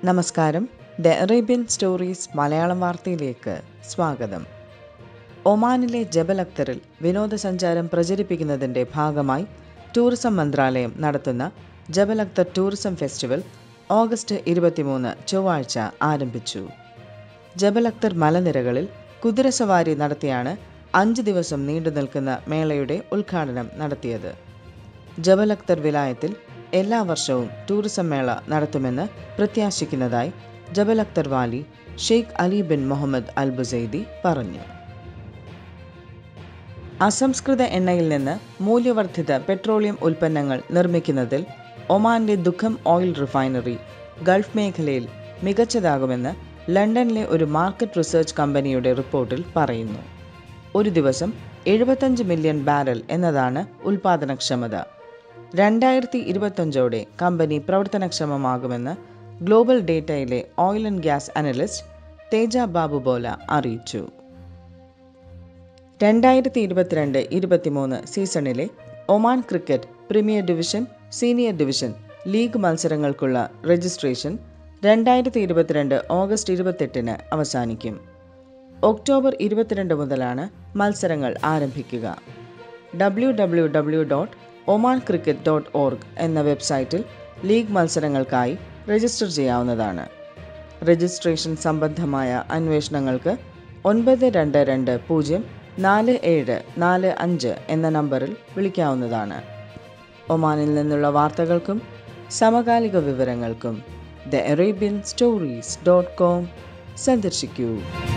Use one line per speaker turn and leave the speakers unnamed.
നമസ്കാരം. The Arabian stories Malayalam വാർത്തയിലേക്ക് സ്വാഗതം. ഒമാനിലെ ജബൽ അക്തറിൽ വിനോദസഞ്ചാരം പ്രചരിപ്പിക്കുന്നതിൻ്റെ ഭാഗമായി ടൂറിസം മന്ത്രാലയം നടത്തുന്ന Jabal Akhdar tourism festival August 23 ചൊവ്വാഴ്ച ആരംഭിച്ചു. ജബൽ അക്തർ മലനിരകളിൽ കുതിരസവാരി നടത്തിയാണ് 5 ദിവസം നീണ്ടു നിൽക്കുന്ന മേളയുടെ ഉദ്ഘാടനം നടത്തിയത്. ജബൽ അക്തർ വിലായത്തിൽ എല്ലാ വർഷവും ടൂറിസം മേള നടത്തുമെന്ന് പ്രത്യാശിക്കുന്നതായി ജബൽ അക്തർ വാലി Sheikh Ali bin Muhammad Al Busaidi പറഞ്ഞു. അസംസ്കൃത എണ്ണയിൽ നിന്ന് മൂല്യവർദ്ധിത പെട്രോളിയം ഉൽപ്പന്നങ്ങൾ നിർമ്മിക്കുന്നതിൽ ഒമാന്റെ ദുഖം ഓയിൽ റിഫൈനറി ഗൾഫ് മേഖലയിൽ മികച്ചതാകുമെന്ന് ലണ്ടനിലെ ഒരു മാർക്കറ്റ് റിസർച്ച് കമ്പനിയുടെ റിപ്പോർട്ടിൽ പറയുന്നു. ഒരു ദിവസം 75 മില്യൺ ബാരൽ എന്നതാണ് ഉൽപാദനക്ഷമത. 2025 കമ്പനി പ്രവർത്തനക്ഷമമാകുമെന്ന് ഗ്ലോബൽ ഡേറ്റയിലെ oil and gas analyst Teja Babu Bola അറിയിച്ചു. 2022-23 സീസണിലെ Oman cricket premier division, senior division league മത്സരങ്ങൾക്കുള്ള രജിസ്ട്രേഷൻ 2022 ഓഗസ്റ്റ് 28 അവസാനിക്കും. ഒക്ടോബർ 22 മുതലാണ് മത്സരങ്ങൾ ആരംഭിക്കുക. www.omancricket.org എന്ന വെബ്സൈറ്റിൽ ലീഗ് മത്സരങ്ങൾക്കായി രജിസ്റ്റർ ചെയ്യാവുന്നതാണ്. രജിസ്ട്രേഷൻ സംബന്ധമായ അന്വേഷണങ്ങൾക്ക് 92204745 എന്ന നമ്പറിൽ വിളിക്കാവുന്നതാണ്. ഒമാനിൽ നിന്നുള്ള വാർത്തകൾക്കും സമകാലിക വിവരങ്ങൾക്കും thearabianstories.com സന്ദർശിക്കൂ.